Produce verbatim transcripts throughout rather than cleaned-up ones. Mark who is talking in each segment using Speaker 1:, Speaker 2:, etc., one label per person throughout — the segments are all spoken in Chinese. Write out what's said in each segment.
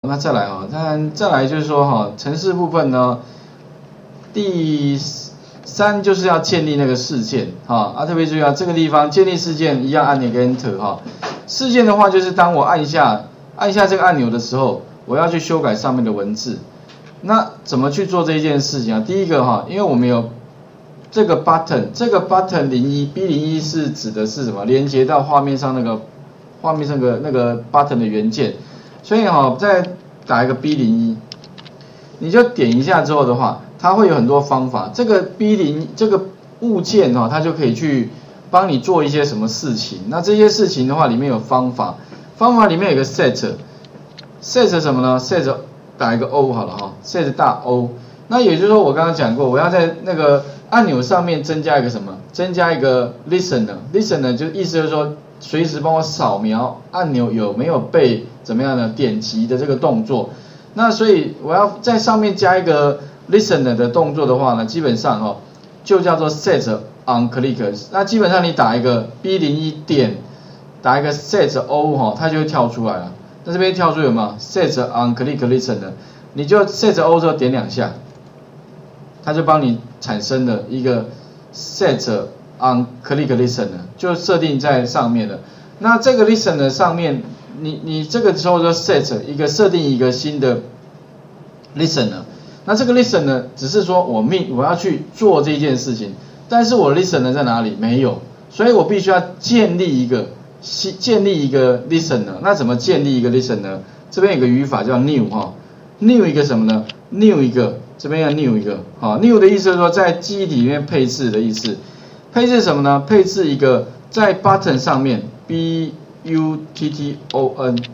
Speaker 1: 那再来哈，那再来就是说哈，程式部分呢，第三就是要建立那个事件哈啊，特别注意啊，这个地方建立事件一样按一个 Enter 哈。事件的话就是当我按下按下这个按钮的时候，我要去修改上面的文字。那怎么去做这一件事情啊？第一个哈，因为我们有这个 button， 这个 button 零一 B 零一是指的是什么？连接到画面上那个画面上那个那个 button 的元件。所以哈，再打一个 B 零一， 你就点一下之后的话，它会有很多方法。这个 B 零 这个物件哈，它就可以去帮你做一些什么事情。那这些事情的话，里面有方法，方法里面有个 set，set 什么呢 ？set 打一个 O 好了哈 ，set 大 O。那也就是说，我刚刚讲过，我要在那个按钮上面增加一个什么？增加一个 listener，listener 就意思就是说，随时帮我扫描按钮有没有被怎么样呢？点击的这个动作。那所以我要在上面加一个 listener 的动作的话呢，基本上哦，就叫做 set on click。那基本上你打一个 B 零一 点，打一个 set O 哈，它就会跳出来了。那这边跳出有没有 set on click listener？ 你就 set O 之后点两下。它就帮你产生了一个 set on click listener， 就设定在上面了。那这个 listener 上面，你你这个时候就 set 一个设定一个新的 listener。那这个 listener 只是说我命我要去做这件事情，但是我 listener 在哪里？没有，所以我必须要建立一个建立一个 listener。那怎么建立一个 listener？ 这边有个语法叫 new 哈 ，new 一个什么呢 ？new 一个。这边要 new 一个，好 ，new 的意思是说在记忆体里面配置的意思。配置什么呢？配置一个在 button 上面 ，b u t t o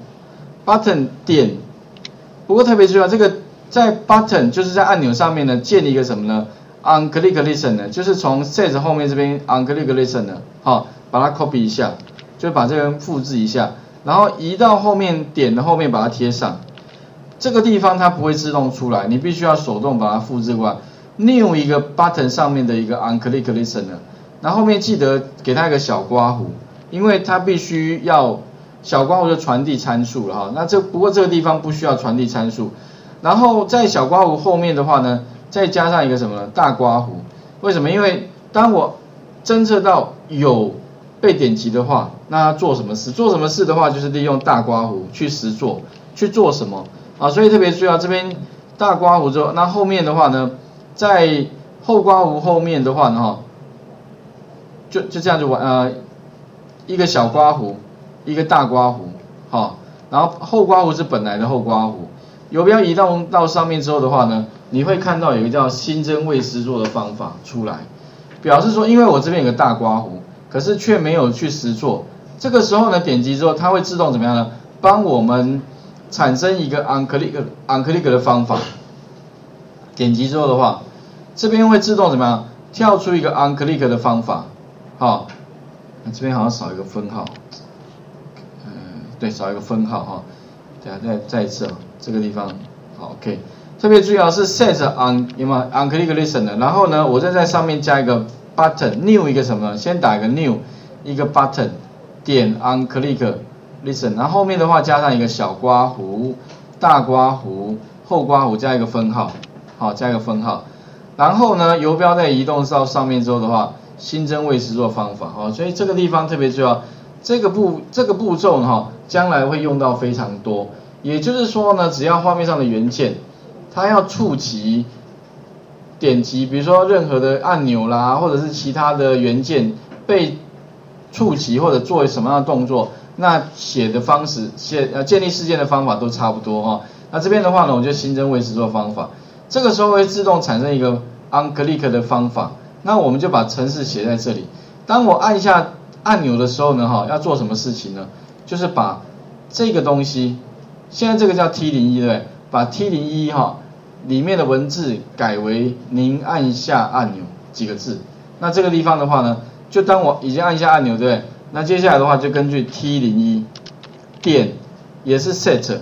Speaker 1: n，button 点。不过特别注意啊，这个在 button 就是在按钮上面呢，建立一个什么呢 ？on click listener， 就是从 set 后面这边 on click listener， 好，把它 copy 一下，就把这个复制一下，然后移到后面点的后面把它贴上。这个地方它不会自动出来，你必须要手动把它复制过来。new 一个 button 上面的一个 on click listener， 然后后面记得给它一个小刮弧，因为它必须要小刮弧就传递参数了哈。那这不过这个地方不需要传递参数，然后在小刮弧后面的话呢，再加上一个什么呢？大刮弧。为什么？因为当我侦测到有被点击的话，那做什么事？做什么事的话，就是利用大刮弧去实做，去做什么？啊，所以特别注意啊，这边大刮弧之后，那后面的话呢，在后刮弧后面的话呢，哈，就就这样就完，呃，一个小刮弧，一个大刮弧，好，然后后刮弧是本来的后刮弧，游标移动到上面之后的话呢，你会看到有一个叫新增未实作的方法出来，表示说，因为我这边有个大刮弧，可是却没有去实作，这个时候呢，点击之后，它会自动怎么样呢？帮我们产生一个 on click on click 的方法，点击之后的话，这边会自动怎么样？跳出一个 on click 的方法，好，这边好像少一个分号，嗯，对，少一个分号哈，等下再再一次啊，这个地方好 ，OK， 特别注意啊，是 set on 有没有 on click listener， 然后呢，我再在上面加一个 button new 一个什么呢？先打一个 new 一个 button 点 on click。listen， 然后后面的话加上一个小刮弧、大刮弧、后刮弧加一个分号，好，加一个分号。然后呢，游标在移动到上面之后的话，新增未实作方法，好，所以这个地方特别重要。这个步这个步骤呢，哈，将来会用到非常多。也就是说呢，只要画面上的元件，它要触及、点击，比如说任何的按钮啦，或者是其他的元件被触及或者做什么样的动作。那写的方式，写呃建立事件的方法都差不多哈、哦。那这边的话呢，我就新增未实作方法，这个时候会自动产生一个 on click 的方法。那我们就把程式写在这里。当我按下按钮的时候呢，哈，要做什么事情呢？就是把这个东西，现在这个叫 T 零一 对不对？把 T 零一 哈里面的文字改为您按下按钮几个字。那这个地方的话呢，就当我已经按下按钮，对不对？那接下来的话就根据 T 零一 点也是 set，set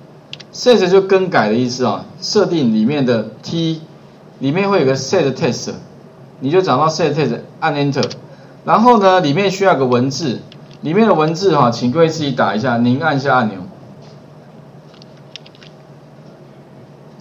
Speaker 1: set 就更改的意思啊，设定里面的 T 里面会有个 set text， 你就找到 set text 按 enter， 然后呢里面需要个文字，里面的文字哈、啊，请各位自己打一下，您按下按钮，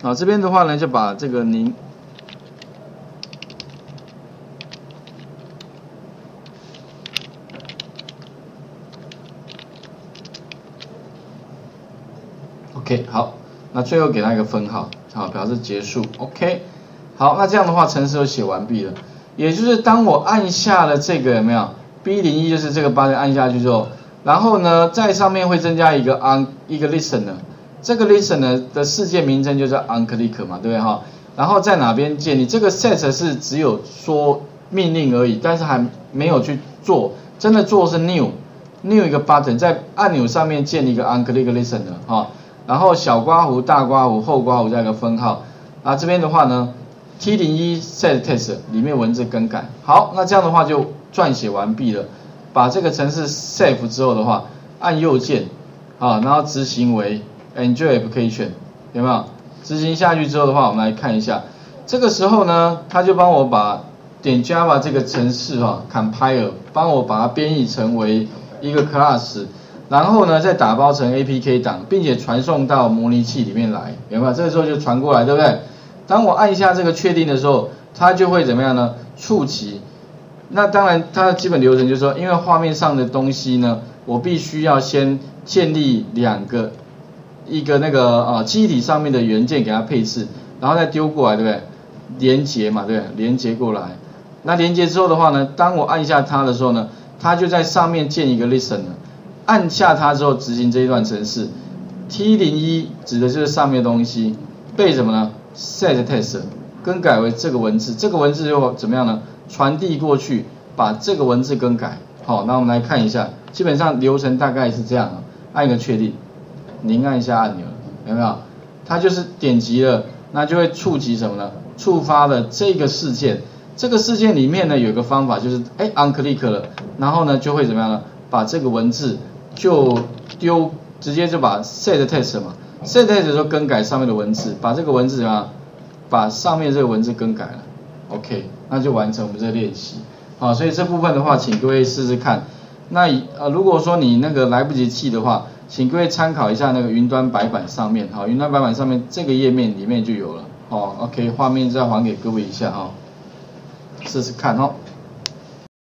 Speaker 1: 啊，这边的话呢，就把这个您。OK， 好，那最后给它一个分号，好，表示结束。OK， 好，那这样的话，程式就写完毕了。也就是当我按下了这个有没有 B 零一，就是这个button按下去之后，然后呢，在上面会增加一个 on 一个 listener， 这个 listener 的事件名称就叫 onClick 嘛，对不对哈？然后在哪边建立？这个 set 是只有说命令而已，但是还没有去做，真的做是 new new 一个 button， 在按钮上面建立一个 onClick listener 哈。然后小刮弧、大刮弧、后刮弧加一个分号，啊这边的话呢 T 零一 set test 里面文字更改，好，那这样的话就撰写完毕了。把这个程式 save 之后的话，按右键，啊，然后执行为 enjoy application， 有没有？执行下去之后的话，我们来看一下，这个时候呢，他就帮我把点 Java 这个程式哈、啊、compile， 帮我把它编译成为一个 class。然后呢，再打包成 A P K 档，并且传送到模拟器里面来，有没有？这个时候就传过来，对不对？当我按一下这个确定的时候，它就会怎么样呢？触及。那当然，它的基本流程就是说，因为画面上的东西呢，我必须要先建立两个，一个那个呃记忆体上面的元件给它配置，然后再丢过来，对不对？连接嘛，对不对？连接过来。那连接之后的话呢，当我按一下它的时候呢，它就在上面建一个 listener。按下它之后执行这一段程式 ，T 零一 指的就是上面的东西，被什么呢 ？set test 更改为这个文字，这个文字就怎么样呢？传递过去，把这个文字更改。好，那我们来看一下，基本上流程大概是这样啊，按一个确定，您按一下按钮，有没有？它就是点击了，那就会触及什么呢？触发了这个事件，这个事件里面呢有一个方法，就是哎 onClick 了，然后呢就会怎么样呢？把这个文字就丢，直接就把 set test 嘛 ，set test 就更改上面的文字，把这个文字怎么样？把上面这个文字更改了 ，OK， 那就完成我们这个练习。好，所以这部分的话，请各位试试看。那呃，如果说你那个来不及记的话，请各位参考一下那个云端白板上面，好，云端白板上面这个页面里面就有了。好 ，OK， 画面再还给各位一下哈，试试看哦。